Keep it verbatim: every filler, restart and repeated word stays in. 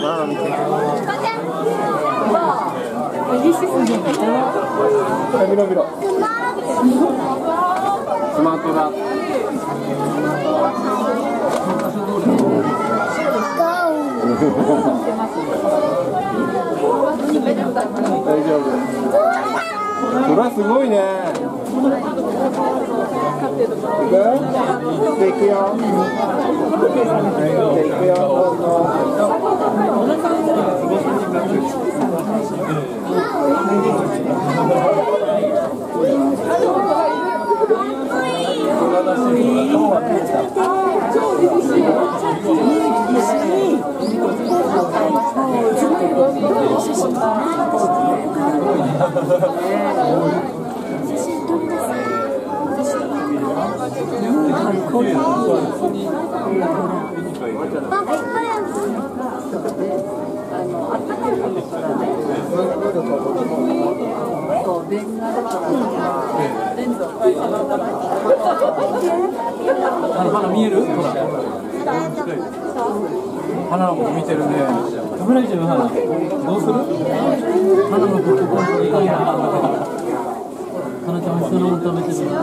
な見て。 美味しすぎる。 見ろ見ろ。スマートだ。大丈夫。それはすごいね。いく？いくよ。いくよ。どう花見える？花のこと見てるね。食べないじゃん花。どうする？花のことこういいな。花ちゃんそのまま食べてる。